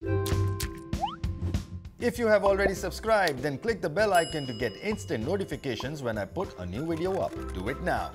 If you have already subscribed, then click the bell icon to get instant notifications when I put a new video up. Do it now.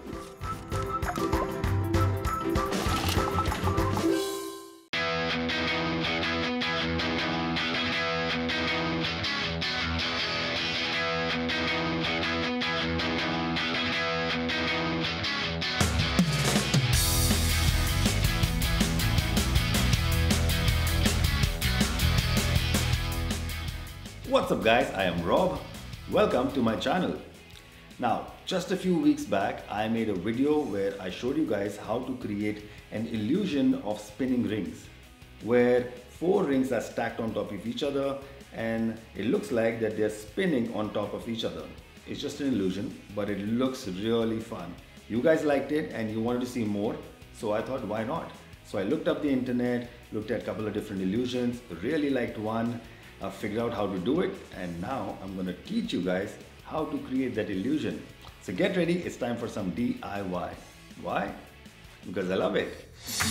What's up guys, I am Rob. Welcome to my channel. Now, just a few weeks back, I made a video where I showed you guys how to create an illusion of spinning rings, where 4 rings are stacked on top of each other and it looks like that they're spinning on top of each other. It's just an illusion, but it looks really fun. You guys liked it and you wanted to see more, so I thought, why not? So I looked up the internet, looked at a couple of different illusions, really liked one. I figured out how to do it, and now I'm going to teach you guys how to create that illusion. So get ready, it's time for some DIY. Why? Because I love it.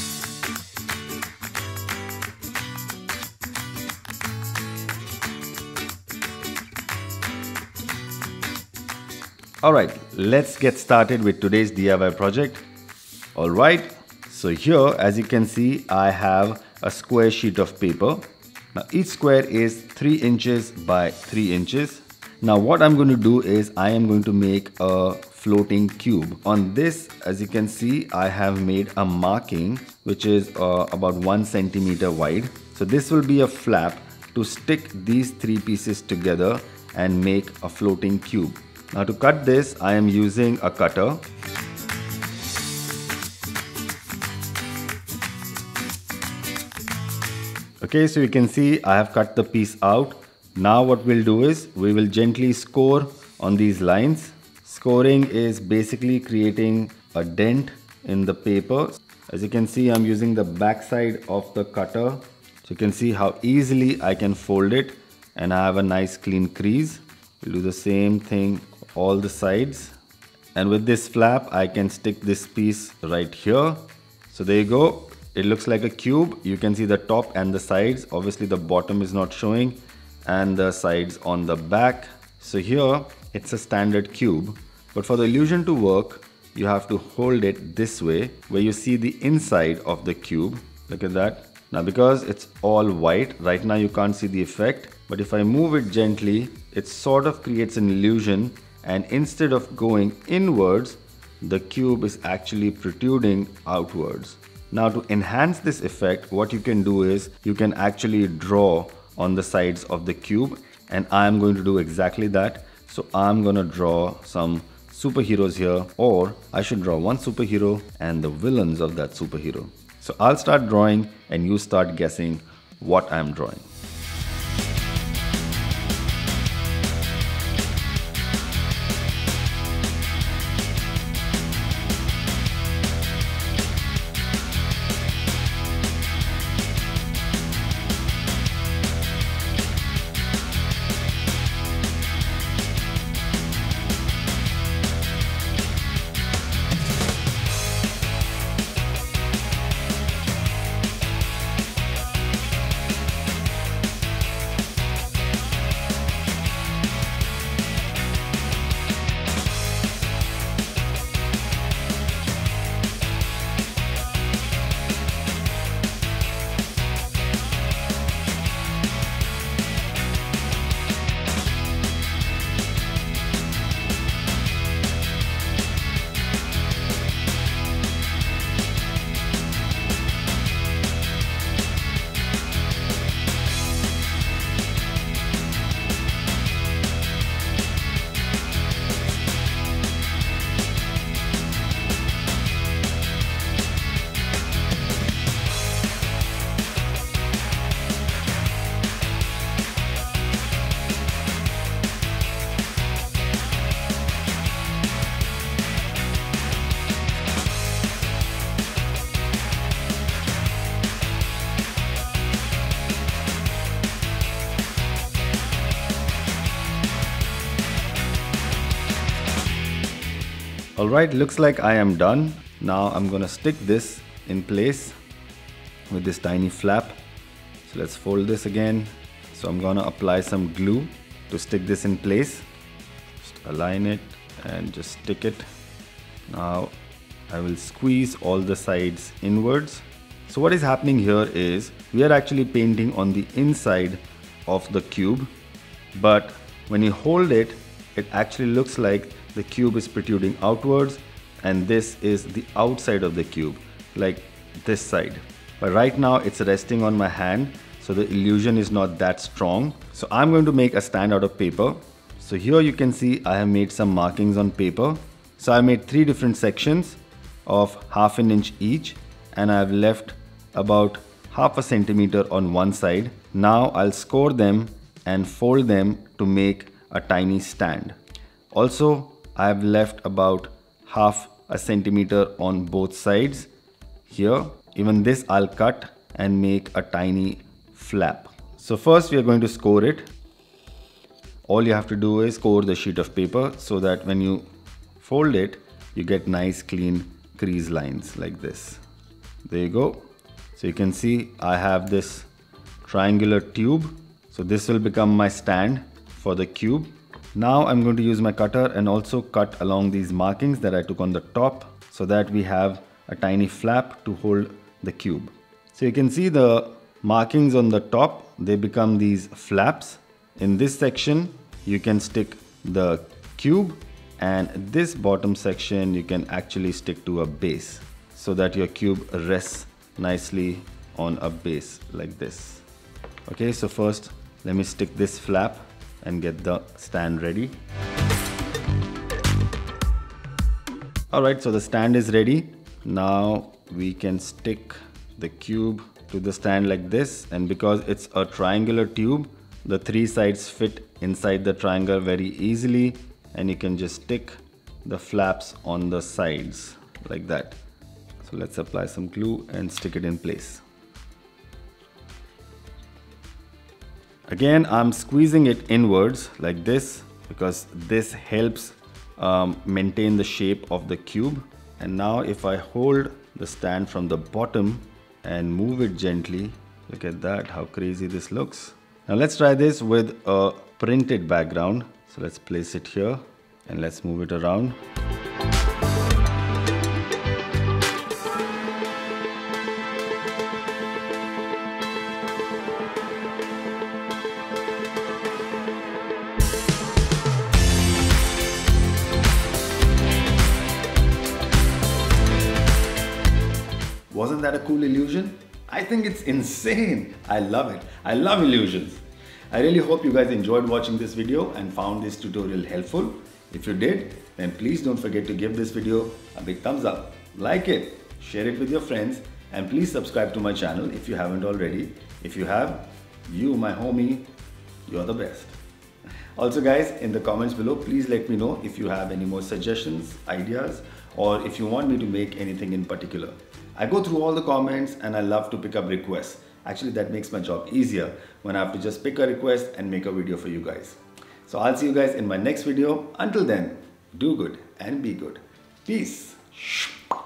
Alright, let's get started with today's DIY project. Alright, so here as you can see, I have a square sheet of paper. Now each square is 3 inches by 3 inches. Now what I'm going to do is I am going to make a floating cube. On this, as you can see, I have made a marking which is about 1 centimeter wide. So this will be a flap to stick these 3 pieces together and make a floating cube. Now to cut this, I am using a cutter. Okay, so you can see I have cut the piece out. Now what we'll do is we will gently score on these lines. Scoring is basically creating a dent in the paper. As you can see, I'm using the back side of the cutter. So you can see how easily I can fold it and I have a nice clean crease. We'll do the same thing all the sides. And with this flap, I can stick this piece right here. So there you go. It looks like a cube. You can see the top and the sides. Obviously the bottom is not showing and the sides on the back. So here it's a standard cube, but for the illusion to work, you have to hold it this way where you see the inside of the cube. Look at that. Now because it's all white, right now you can't see the effect, but if I move it gently, it sort of creates an illusion, and instead of going inwards, the cube is actually protruding outwards. Now to enhance this effect, what you can do is you can actually draw on the sides of the cube, and I'm going to do exactly that. So I'm going to draw some superheroes here, or I should draw one superhero and the villains of that superhero. So I'll start drawing and you start guessing what I'm drawing. Alright, looks like I am done. Now I'm gonna stick this in place with this tiny flap. So let's fold this again. So I'm gonna apply some glue to stick this in place. Just align it and just stick it. Now I will squeeze all the sides inwards. So what is happening here is we are actually painting on the inside of the cube, but when you hold it, it actually looks like the cube is protruding outwards, and this is the outside of the cube, like this side. But right now it's resting on my hand, so the illusion is not that strong. So I'm going to make a stand out of paper. So here you can see I have made some markings on paper. So I made 3 different sections of 1/2 inch each, and I've left about 1/2 centimeter on one side. Now I'll score them and fold them to make a tiny stand. Also, I've left about 1/2 centimeter on both sides here. Even this I'll cut and make a tiny flap. So first we are going to score it. All you have to do is score the sheet of paper so that when you fold it, you get nice clean crease lines like this. There you go. So you can see I have this triangular tube. So this will become my stand for the cube. Now I'm going to use my cutter and also cut along these markings that I took on the top so that we have a tiny flap to hold the cube. So you can see the markings on the top, they become these flaps. In this section, you can stick the cube, and this bottom section you can actually stick to a base so that your cube rests nicely on a base like this. Okay, so first let me stick this flap and get the stand ready. Alright, so the stand is ready. Now we can stick the cube to the stand like this, and because it's a triangular tube, the 3 sides fit inside the triangle very easily, and you can just stick the flaps on the sides like that. So let's apply some glue and stick it in place. Again, I'm squeezing it inwards like this because this helps maintain the shape of the cube. And now if I hold the stand from the bottom and move it gently, look at that, how crazy this looks. Now let's try this with a printed background. So let's place it here and let's move it around. Wasn't that a cool illusion? I think it's insane. I love it. I love illusions. I really hope you guys enjoyed watching this video and found this tutorial helpful. If you did, then please don't forget to give this video a big thumbs up. Like it, share it with your friends, and please subscribe to my channel if you haven't already. If you have, you, my homie, you're the best. Also guys, in the comments below, please let me know if you have any more suggestions, ideas, or if you want me to make anything in particular. I go through all the comments and I love to pick up requests. Actually, that makes my job easier when I have to just pick a request and make a video for you guys. So I'll see you guys in my next video. Until then, do good and be good. Peace.